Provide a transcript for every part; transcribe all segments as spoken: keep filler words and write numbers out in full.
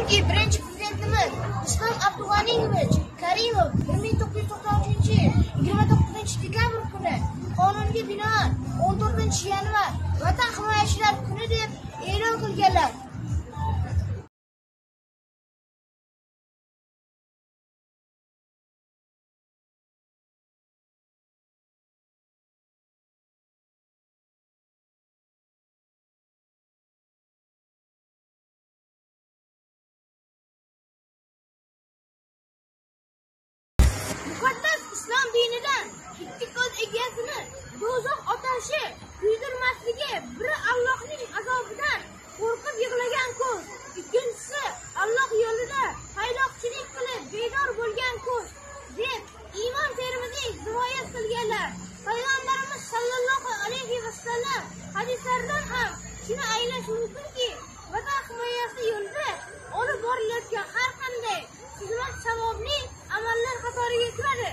Chunki birinchi prezidentimiz Islom Abdug'aniyevich Karimov bir ming to'qqiz yuz to'qson uchinchi yil yigirma to'qqizinchi dekabr kuni qonunga binoan o'n to'rtinchi yanvar Vatan himoyachilari kuni deb e'lon qilganlar. Muqaddas islom dinidan ikki ko'z egasini do'zax otashi kuydirmasligi biri Allohning azobidan qo'rqib yig'lagan ko'z, ikkinchisi Alloh yo'lida hayloqchilik qilib bedor bo'lgan ko'z deb Imom Termiziy rivoyat qilganlar. Payg'ambarimiz sallallohu alayhi vasallam hadislaridan ham shuni anglash mumkinki, vatan himoyasi yo'lida olib borilayotgan har qanday xizmat savobli amallar qatoriga kiradi.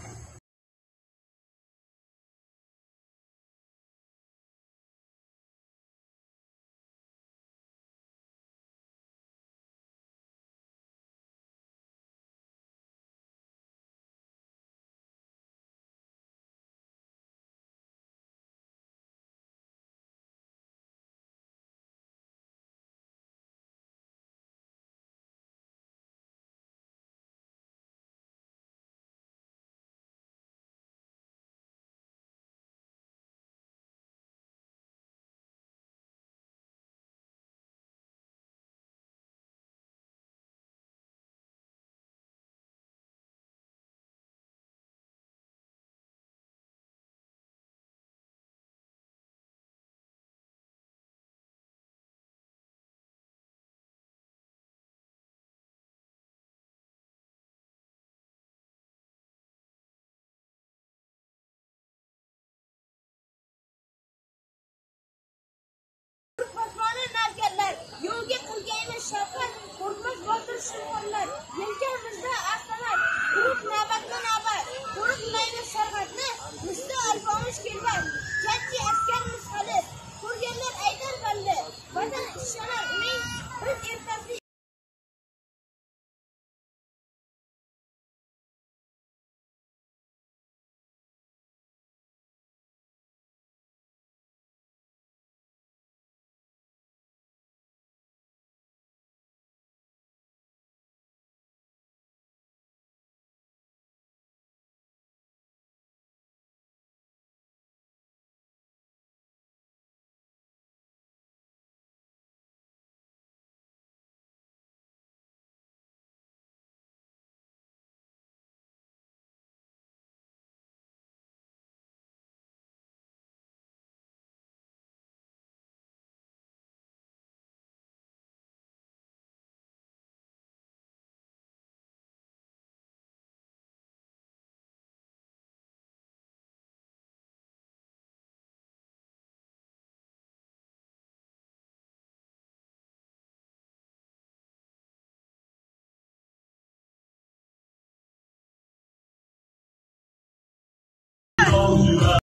Yo'lga qilgaymiz shafqat, qo'rqmas botir shirxonlar, yelkamizda astamat, urib navbatma navbat, qo'riqlaymiz sarhadni, misli alpomish kelmas, jajji askarimiz hali, ko'rganlar aytar balli, vatan ishonar uning biz ertasi